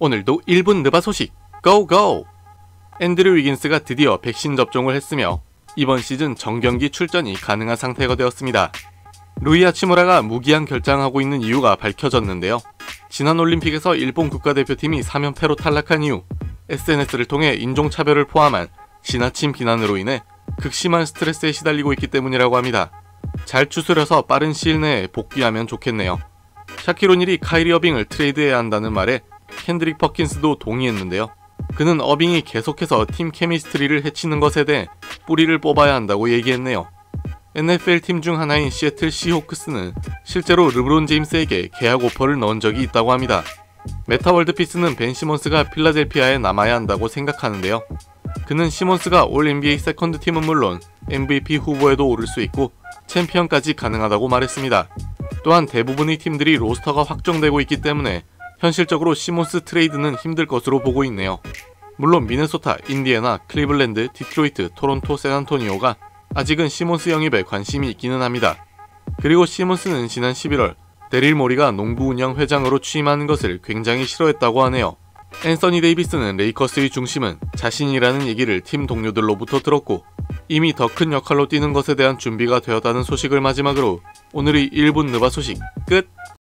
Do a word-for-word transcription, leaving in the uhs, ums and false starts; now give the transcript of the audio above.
오늘도 일 분 느바 소식 고고! 앤드류 위긴스가 드디어 백신 접종을 했으며 이번 시즌 정경기 출전이 가능한 상태가 되었습니다. 루이 하치무라가 무기한 결장하고 있는 이유가 밝혀졌는데요. 지난 올림픽에서 일본 국가대표팀이 삼 연패로 탈락한 이후 에스엔에스를 통해 인종차별을 포함한 지나친 비난으로 인해 극심한 스트레스에 시달리고 있기 때문이라고 합니다. 잘 추스려서 빠른 시일 내에 복귀하면 좋겠네요. 샤키로닐이 카이리 어빙을 트레이드해야 한다는 말에 켄드릭 퍼킨스도 동의했는데요. 그는 어빙이 계속해서 팀 케미스트리를 해치는 것에 대해 뿌리를 뽑아야 한다고 얘기했네요. 엔에프엘 팀 중 하나인 시애틀 시호크스는 실제로 르브론 제임스에게 계약 오퍼를 넣은 적이 있다고 합니다. 메타 월드피스는 벤 시몬스가 필라델피아에 남아야 한다고 생각하는데요. 그는 시몬스가 올 엔비에이 세컨드 팀은 물론 엠브이피 후보에도 오를 수 있고 챔피언까지 가능하다고 말했습니다. 또한 대부분의 팀들이 로스터가 확정되고 있기 때문에 현실적으로 시몬스 트레이드는 힘들 것으로 보고 있네요. 물론 미네소타, 인디애나, 클리블랜드, 디트로이트, 토론토, 샌안토니오가 아직은 시몬스 영입에 관심이 있기는 합니다. 그리고 시몬스는 지난 십일월 데릴 모리가 농구 운영 회장으로 취임하는 것을 굉장히 싫어했다고 하네요. 앤서니 데이비스는 레이커스의 중심은 자신이라는 얘기를 팀 동료들로부터 들었고 이미 더 큰 역할로 뛰는 것에 대한 준비가 되었다는 소식을 마지막으로 오늘의 일 분 느바 소식 끝!